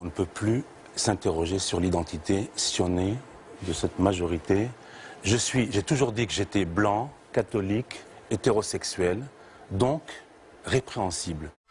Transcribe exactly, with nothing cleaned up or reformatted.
On ne peut plus s'interroger sur l'identité sillonnée de cette majorité. Je suis, j'ai toujours dit que j'étais blanc, catholique, hétérosexuel, donc répréhensible.